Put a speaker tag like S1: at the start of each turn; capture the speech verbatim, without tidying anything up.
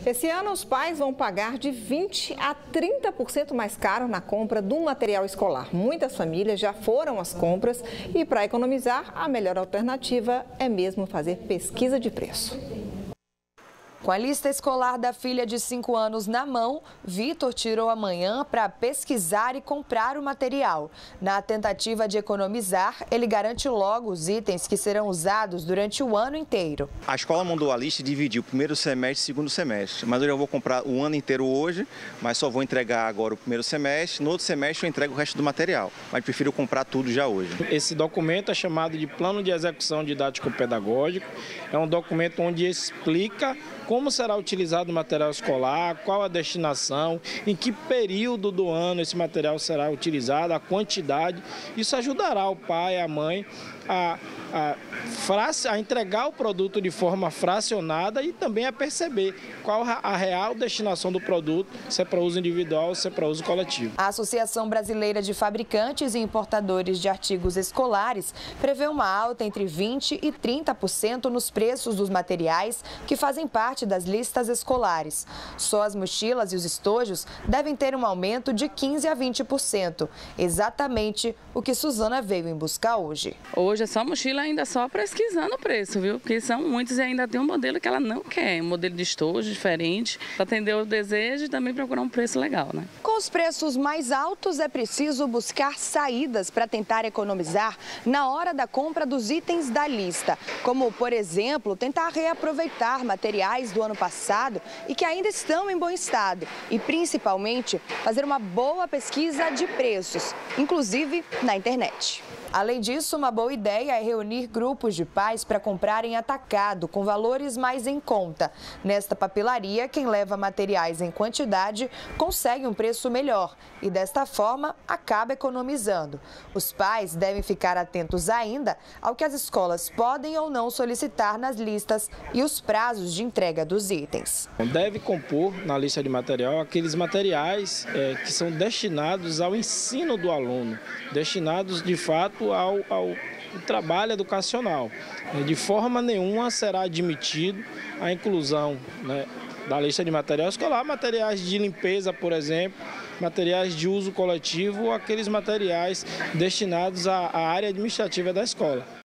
S1: Esse ano, os pais vão pagar de vinte a trinta por cento mais caro na compra do material escolar. Muitas famílias já foram às compras e, para economizar, a melhor alternativa é mesmo fazer pesquisa de preço.
S2: Com a lista escolar da filha de cinco anos na mão, Vitor tirou a manhã para pesquisar e comprar o material. Na tentativa de economizar, ele garante logo os itens que serão usados durante o ano inteiro.
S3: A escola mandou a lista e dividiu o primeiro semestre e o segundo semestre. Mas eu já vou comprar o ano inteiro hoje, mas só vou entregar agora o primeiro semestre. No outro semestre eu entrego o resto do material, mas prefiro comprar tudo já hoje.
S4: Esse documento é chamado de Plano de Execução Didático-Pedagógico. É um documento onde explica como será utilizado o material escolar, qual a destinação, em que período do ano esse material será utilizado, a quantidade. Isso ajudará o pai e a mãe a, a, a entregar o produto de forma fracionada e também a perceber qual a real destinação do produto, se é para uso individual ou se é para uso coletivo.
S2: A Associação Brasileira de Fabricantes e Importadores de Artigos Escolares prevê uma alta entre vinte e trinta por cento nos preços dos materiais que fazem parte das listas escolares. Só as mochilas e os estojos devem ter um aumento de quinze a vinte por cento, exatamente o que Suzana veio em busca hoje.
S5: Hoje é só mochila, ainda só pesquisando o preço, viu? Porque são muitos e ainda tem um modelo que ela não quer, um modelo de estojo diferente, para atender o desejo e também procurar um preço legal, né?
S2: Com os preços mais altos, é preciso buscar saídas para tentar economizar na hora da compra dos itens da lista, como, por exemplo, tentar reaproveitar materiais do ano passado e que ainda estão em bom estado e, principalmente, fazer uma boa pesquisa de preços, inclusive na internet. Além disso, uma boa ideia é reunir grupos de pais para comprarem atacado, com valores mais em conta. Nesta papelaria, quem leva materiais em quantidade consegue um preço melhor e, desta forma, acaba economizando. Os pais devem ficar atentos ainda ao que as escolas podem ou não solicitar nas listas e os prazos de entrega dos itens.
S4: Deve compor na lista de material aqueles materiais é, que são destinados ao ensino do aluno, destinados de fato Ao, ao trabalho educacional. De forma nenhuma será admitido a inclusão, né, da lista de material escolar, materiais de limpeza, por exemplo, materiais de uso coletivo ou aqueles materiais destinados à, à área administrativa da escola.